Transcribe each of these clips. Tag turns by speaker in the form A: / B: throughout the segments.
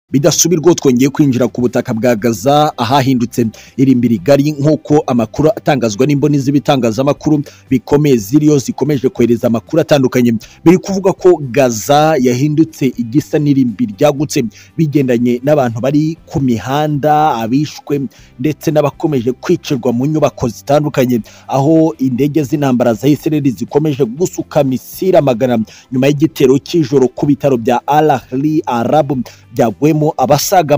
A: bidasubirwa twongeye kwinjira ku butaka bwa Gaza ahahindutse Irimbi rigari nk'uko amakuru atangazwa n'imboni z'ibitangazamakuru bikomeye ziriyo zikomeje kohereza amakuru atandukanye biri kuvuga ko Gaza yahindutse igisa n'Irimbi ryagutse bigendanye n'abantu bari ku mihanda abishwe ndetse n'abakomeje kwicirwa mu nyubako zitandukanye aho indege z'intambara za Israel zikomeje gusuka misira magana nyuma y'igitero cy'ijoro ku bitaro bya Al-Ahli Arab byagwemo abasaga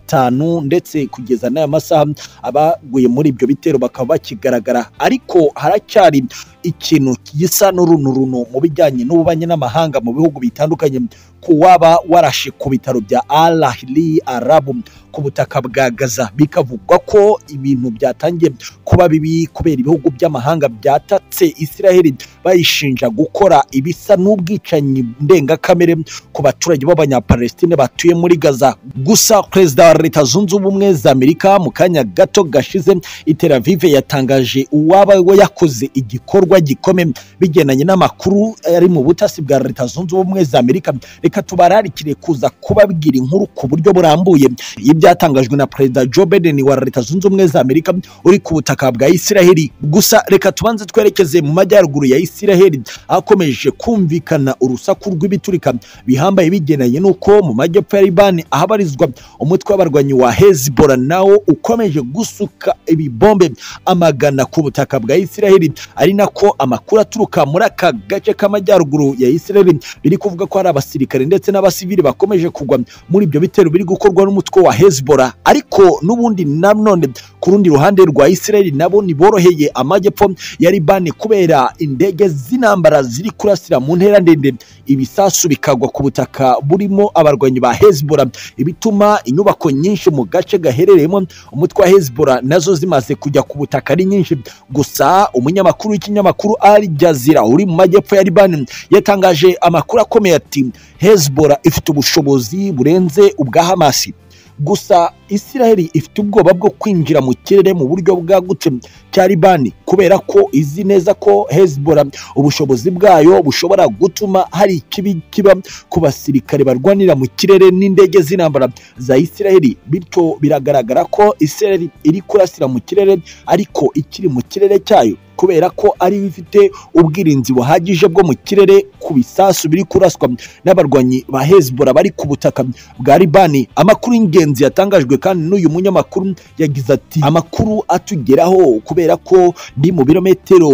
A: 500 ndetse kugeza n'aya masaha abaguye muri ibyo bitero bakaba bakigaragara ariko haracyari ikintu gisa n'urunuruno mu bijyanye n'ububanye n'amahanga mu bihugu bitandukanye kuwaba warashe ku bitaro bya Al-Ahli Arab ku butaka bwa Gaza bikavugwa ko ibintu byatangiye kuba bibi kubera ibihugu by'amahanga byatatse Israel bayishinja gukora ibisa n'ubwicanyi ndengakamere ku baturage b'abanyapalestine batuye muri Gaza. Gusa Perezida wa Leta Zunze Ubumwe za Amerika mu kanya gato gashize i Tel Aviv yatangaje uwaba yakoze igikorwa gikomeye bigendanye n'amakuru ari mu butasi bwa Leta Zunze Ubumwe za Amerika. Reka tubararikire kuza kubabwira inkuru ku buryo burambuye ibyatangajwe na Perezida Joe Biden wa Leta Zunze Ubumwe za Amerika uri ku butaka bwa Israel. Gusa reka tubanze twerekeze mu majyaruguru ya Israel akomeje kumvikana urusaku rw'ibiturika bihambaye bigendanye n'uko mu majyepfo ya Liban ahabarizwa umutwe w'abarwanyi wa Hezbollah nawo ukomeje gusuka ibibombe amagana ku butaka bwa Israel, ari nako amakuru aturuka muri aka gace k'amajyaruguru ya Israel biri kuvuga ko hari abasirikare ndetse n'abasivili bakomeje kugwa muri ibyo bitero biri gukorwa n'umutwe wa Hezbollah. Ariko n'ubundi nanone ku rundi ruhande rwa Israel nabo niboroheye amajyepfo ya Liban kubera indege z'intambara ziri kurasira mu ntera ndende ibisasu bikagwa ku butaka burimo abarwanyi ba Hezbollah, ibituma inyubako nyinshi mu gace gaherereyemo umutwe wa Hezbollah nazo zimaze kujya ku butaka ari nyinshi. Gusa umunyamakuru w'ikinyamakuru Al Jazeera uri mu majyepfo ya Liban yatangaje amakuru akomeye ati Hezbollah ifite ubushobozi burenze ubwa Hamas. Gusa Israel ifite ubwoba bwo kwinjira mu kirere mu buryo bwagutse cya Liban kubera ko izi neza ko Hezbollah ubushobozi bwayo bushobora gutuma hari ikibi kiba ku basirikare barwanira mu kirere n'indege z'intambara za Israel. Bityo biragaragara ko Israel iri kurasira mu kirere ariko ikiri mu kirere cyayo kubera ko ari bifite ubwirinzi buhagije bwo mu kirere ku bisasu biri kuraswa n'abarwanyi ba Hezbollah bari ku butaka bwa Liban. Amakuru y'ingenzi yatangajwe kandi n'uyu munyamakuru yagize ati amakuru atugeraho kubera ko ndi mu birometero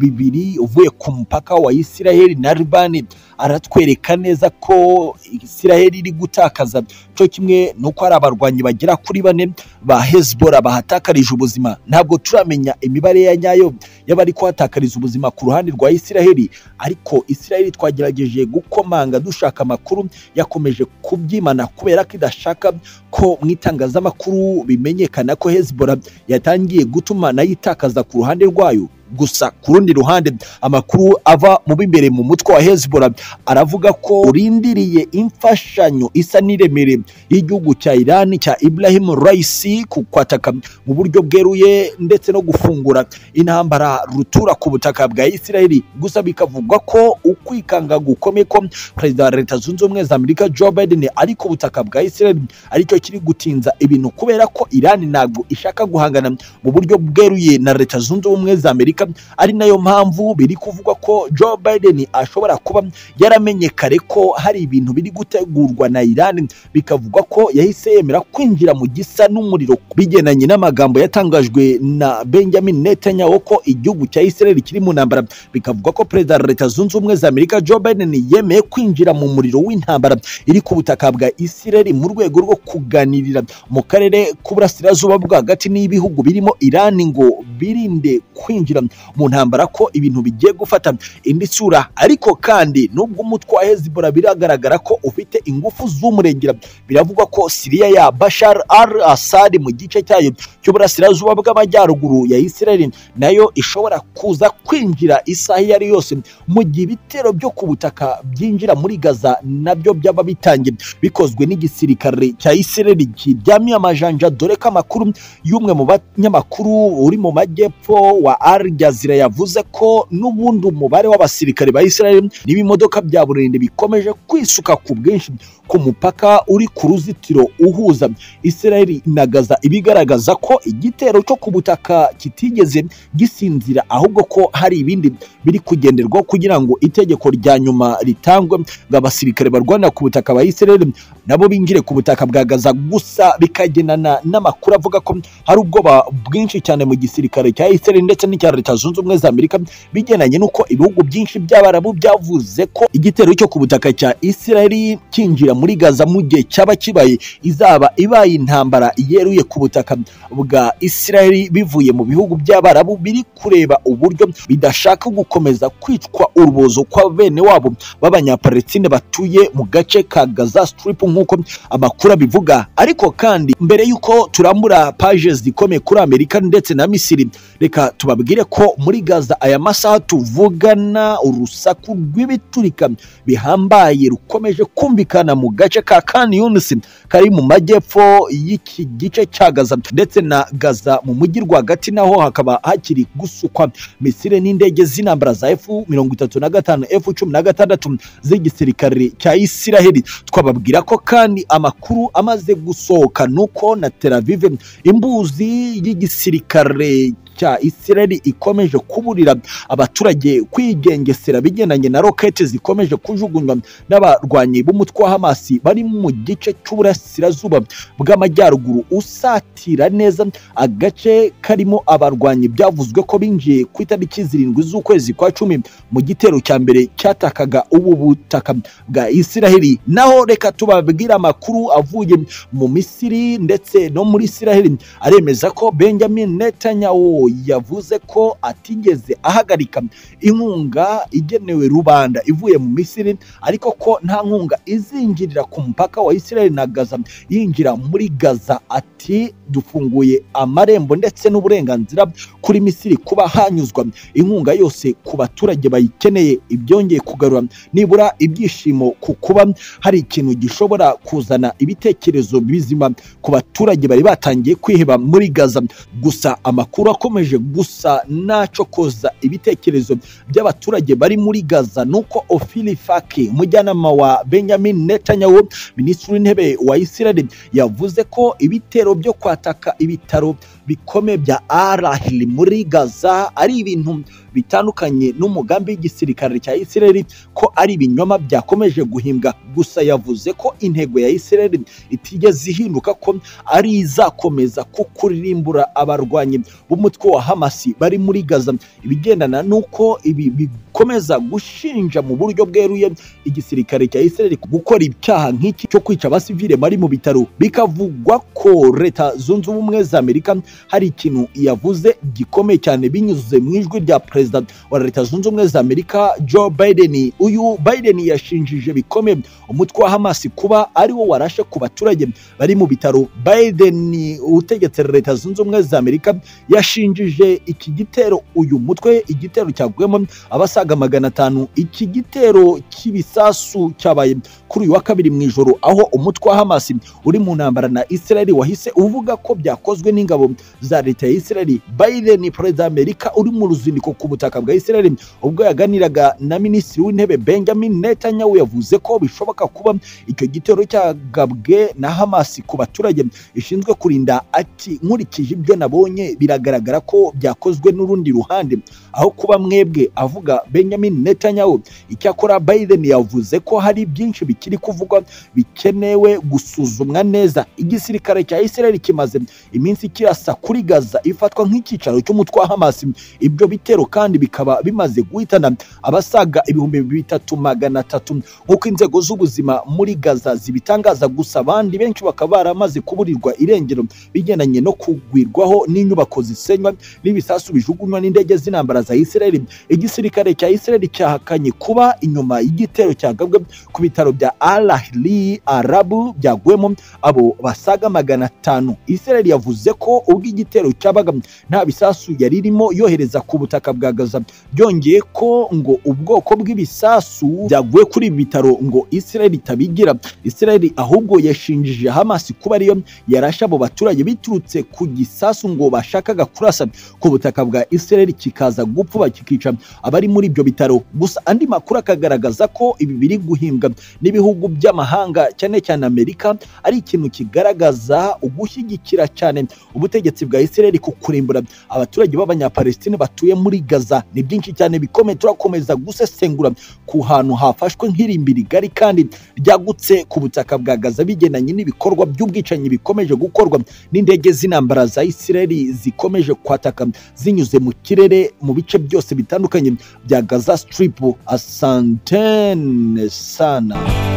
A: 2 uvuye ku mpaka wa Israel na Liban aratwereka neza ko Israel iri gutakaza cyo kimwe nuko ari abarwanyi bagera kuri 4 ba Hezbollah bahatakarije ubuzima. Ntabwo turamenya imibare ya nyayo y'abari kwatakariza ubuzima ku ruhande rwa Israel, ariko Israel twagerageje gukomanga dushaka amakuru yakomeje kubyimana kubera ko idashaka ko mwitangazamakuru bimenyekana ko Hezbollah yatangiye gutuma nayitakaza ku ruhande rwayo. Gusa ku rundi ruhande amakuru ava mu bimbere mu mutwe wa Hezbollah aravuga ko urindiriye imfashanyo isa n'iremere y'igihugu cya Iran cya Ibrahim Raisi kukwataka mu buryo bweruye ndetse no gufungura intambara rutura ku butaka bwa Israel. Gusa bikavugwa ko ukwikanga gukomeye ko Perezida wa Leta Zunze Ubumwe za Amerika Joe Biden ari ku butaka bwa Israel aricyo kiri gutinza ibintu kubera ko Iran ntabwo ishaka guhangana mu buryo bweruye na Leta Zunze Ubumwe za Amerika, ari nayo mpamvu biri kuvuga ko Joe Biden ashobora kuba yaramenye kare ko hari ibintu biri gutegurwa na Iran, bikavugwa ko yahise yemera kwinjira mu gisa n'umuriro bigendanye n'amagambo yatangajwe na Benjamin Netanyahu ko igihugu cya Israel kiri mu ntambara. Bikavugwa ko Perezida wa Leta Zunze Ubumwe za Amerika Joe Biden yemeye kwinjira mu muriro w'intambara iri ku butaka bwa Israel mu rwego rwo kuganirira mu karere k'uburasirazuba bwo hagati n'ibihugu birimo Iran ngo birinde kwinjira mu ntambara ko ibintu bigiye gufata indi sura. Ariko kandi nubwo umutwe wa Hezbollah biragaragara ko ufite ingufu z'umurengera, biravugwa ko Syria ya Bashar al-Assad mu gice cyayo cy'uburasirazuba bw'amajyaruguru ya Israel nayo ishobora kuza kwinjira isaha yari yose mu gihe ibitero byo ku butaka byinjira muri Gaza nabyo byaba bitangiye bikozwe n'igisirikare cya Israel kiryamiye amajanja, dore ko amakuru y'umwe mu banyamakuru uri mu majyepfo wa Al Al-Jazeera yavuze ko n'ubundi umubare w'abasirikare ba Israel n'ibimodoka bya burende bikomeje kwisuka ku bwinshi ku mupaka uri ku ruzitiro uhuza Israel na Gaza, ibigaragaza ko igitero cyo ku butaka kitigeze gisinzira, ahubwo ko hari ibindi biri kugenderwaho kugira ngo itegeko rya nyuma ritangwe ngo abasirikare barwana ku butaka ba Israel nabo binjire ku butaka bwa Gaza. Gusa bikagenana n'amakuru avuga ko hari ubwoba bwinshi cyane mu gisirikare cya Israel ndetse n'icya Leta Zunze Ubumwe za Amerika, bigenanye nuko ibihugu byinshi by'Abarabu byavuze ko igitero cyo ku butaka cya Israel kinjira muri Gaza mu gihe cyaba kibaye izaba ibaye intambara yeruye ku butaka bwa Israel, bivuye mu bihugu by'Abarabu biri kureba uburyo bidashaka gukomeza kwicwa urubozo kwa bene wabo b'Abanyapalestine batuye mu gace ka Gaza Strip nk'uko amakuru abivuga. Ariko kandi mbere yuko turambura pages zikomeye kuri Amerika ndetse na Misiri, reka tubabwire ko muri Gaza aya masaha tuvugana urusaku rw'ibiturika bihambaye rukomeje kumvikana mu gace ka Khan Yunis kari mu majyepfo y'iki gice cya Gaza, ndetse na Gaza mu mujyi rwagati naho hakaba hakiri gusukwa misile n'indege z'intambara za F-35 F-16 z'igisirikare cya Israel. Twababwira ko kandi amakuru amaze gusohoka nuko na Tel Aviv imbuzi y'igisirikare cya Israel ikomeje kuburira abaturage kwigengesera bigendanye na rokete zikomeje kujugunywa n'abarwanyi b'umutwe wa Hamas bari mu gice cy'uburasirazuba bw'amajyaruguru usatira neza agace karimo abarwanyi byavuzwe ko binjiye ku itariki 7 z'ukwezi kwa 10 mu gitero cya mbere cyatakaga ubu butaka bwa Israel. Naho reka tubabwira amakuru avuye mu Misiri ndetse no muri Israel aremeza ko Benjamin Netanyahu yavuze ko atigeze ahagarika inkunga igenewe rubanda ivuye mu Misiri, ariko ko nta nkunga izinjirira ku mupaka wa Israel na Gaza yinjira muri Gaza. Ati dufunguye amarembo ndetse n'uburenganzira kuri Misiri kuba hanyuzwa inkunga yose ku baturage bayikeneye, ibyongeye kugarura nibura ibyishimo ku kuba hari ikintu gishobora kuzana ibitekerezo bizima ku baturage bari batangiye kwiheba muri Gaza. Gusa amakuru akomeje gusa nacokoza ibitekerezo by'abaturage bari muri Gaza nuko Ofili Faki, umujyanama wa Benjamin Netanyahu, minisitiri w'intebe wa Israel, yavuze ko ibitero byo kwataka ibitaro bikomeye bya Al-Ahli muri Gaza ari ibintu bitandukanye n'umugambi w'igisirikare cya Israel, ko ari ibinyoma byakomeje guhimbwa. Gusa yavuze ko intego ya Israel itigeze ihinduka, ko ari izakomeza kukuririmbura abarwanyi b'umutwe wa Hamas bari muri Gaza. Ibigendana nuko ibi bikomeza gushinja mu buryo bweruye igisirikare cya Israel gukora ibyaha nk'iki cyo kwica abasivile bari mu bitaro, bikavugwa ko Leta Zunze Ubumwe za Amerika hari ikintu yavuze gikomeye cyane binyuze mu ijwi rya Perezida wa Leta Zunze Ubumwe za Amerika Joe Biden. Uyu Biden yashinjije bikomeye umutwe wa Hamas kuba ari wo warashe ku baturage bari mu bitaro. Biden utegetse Leta Zunze Ubumwe za Amerika yashinjije iki gitero uyu mutwe, igitero cyagwemo abasaga 500. Iki gitero cy'ibisasu cyabaye kuri uyu wa kabiri mu ijoro, aho umutwe wa Hamas uri mu ntambara na Israel wahise uvuga ko byakozwe n'ingabo za leta ya Israel. Biden, Perezida Amerika, uri mu ruzinduko ku butaka bwa Israel, ubwo yaganiraga na minisitiri w'intebe Benjamin Netanyahu, yavuze ko bishoboka kuba icyo gitero cyagabwe na Hamas ku baturage ishinzwe kurinda. Ati nkurikije ibyo nabonye biragaragara ko byakozwe n'urundi ruhande aho kuba mwebwe, avuga Benjamin Netanyahu. Icyakora Biden yavuze ko hari byinshi bikiri kuvugwa bikenewe gusuzumwa neza. Igisirikare cya Israel kimaze iminsi kirasa kuri Gaza ifatwa nk'icyicaro cy'umutwe wa Hamas. Ibyo bitero kandi bikaba bimaze guhitana abasaga 3300 nk'uko inzego z'ubuzima muri Gaza zibitangaza. Gusa abandi benshi bakaba baramaze kuburirwa irengero bigendanye no kugwirwaho n'inyubako zisenywa n'ibisasu bijugunywa n'indege z'intambara za Israel. Igisirikare cya Israel cyahakanye kuba inyuma y'igitero cyagabwe ku bitaro bya bya Al Ahli Arabu byagwemo abo basaga 500. Israel yavuze ko ubwo igitero cyabaga nta bisasu yari irimo yohereza ku butaka bwa Gaza, byongeye ko ngo ubwoko bw'ibisasu byaguye kuri ibi bitaro ngo Israel itabigira. Israel ahubwo yashinjije Hamas kuba ariyo yarasha abo baturage biturutse ku gisasu ngo bashakaga kurasa ku butaka bwa Israel kikaza gupfuba kikica abari muri ibyo bitaro. Gusa andi makuru akagaragaza ko ibi biri guhimbwa n'ibihugu by'amahanga cyane cyane Amerika, ari ikintu kigaragaza ugushyigikira cyane ubutegetsi bwa Israel ku kurimbura abaturage b'abanyapalestine batuye muri Gaza. Ni byinshi cyane bikomeye turakomeza gusesengura ku hantu hafashwe nk'irimbi rigari kandi ryagutse ku butaka bwa Gaza bigendanye n'ibikorwa by'ubwicanyi bikomeje gukorwa n'indege z'intambara za Israel zikomeje kwataka zinyuze mu kirere mu bice byose bitandukanye bya Gaza Strip. Asantene sana.